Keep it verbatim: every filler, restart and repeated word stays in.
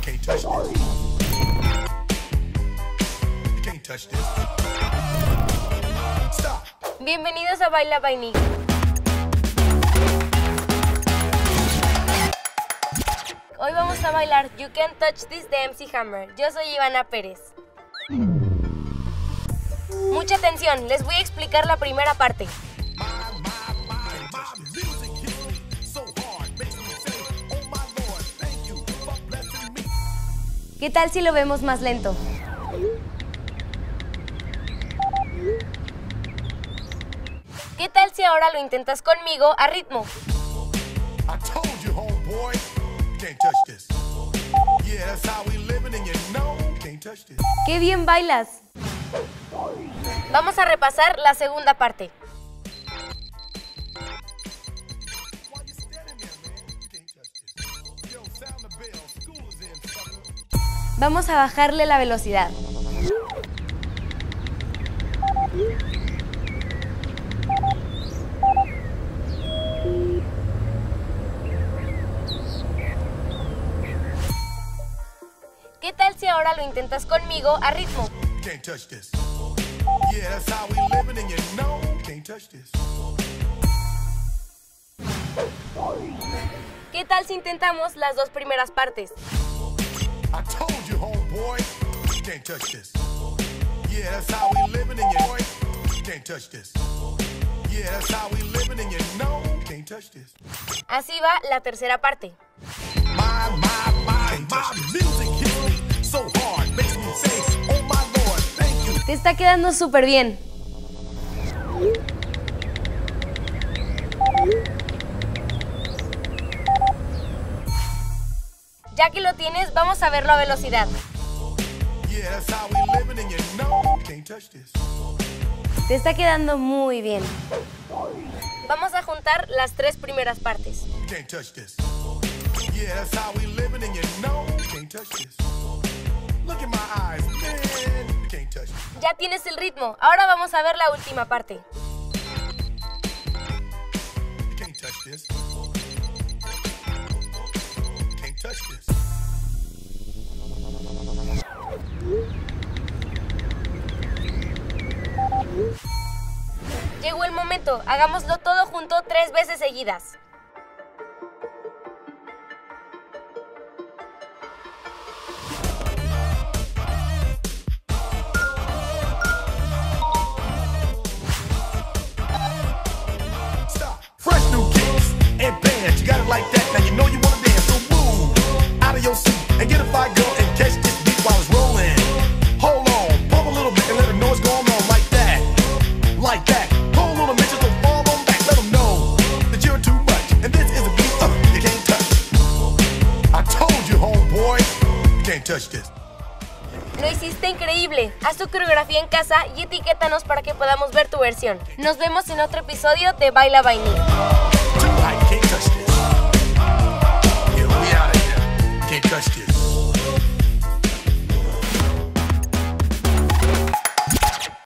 Can't touch this. You can't touch this. Stop. Bienvenidos a Baila by Nick. Hoy vamos a bailar You Can't Touch This de M C Hammer. Yo soy Ivana Pérez. Mucha atención, les voy a explicar la primera parte. ¿Qué tal si lo vemos más lento? ¿Qué tal si ahora lo intentas conmigo a ritmo? ¡Qué bien bailas! Vamos a repasar la segunda parte. Vamos a bajarle la velocidad. ¿Qué tal si ahora lo intentas conmigo a ritmo? ¿Qué tal si intentamos las dos primeras partes? Así va la tercera parte. Te está quedando súper bien. Ya que lo tienes, vamos a verlo a velocidad. Te está quedando muy bien. Vamos a juntar las tres primeras partes. Ya tienes el ritmo. Ahora vamos a ver la última parte. Llegó el momento. Hagámoslo todo junto tres veces seguidas. You got it like that, now you know you wanna dance. So move out of your seat and get a fire girl and catch this beat while it's rolling. Hold on, pump a little bit and let them know what's going on like that, like that. Hold on a minute, just don't fall on back. Let them know that you're too much and this is a beat uh, you can't touch. I told you, homeboy, you can't touch this. Lo hiciste increíble. Haz tu coreografía en casa y etiquétanos para que podamos ver tu versión. Nos vemos en otro episodio de Baila by Nick.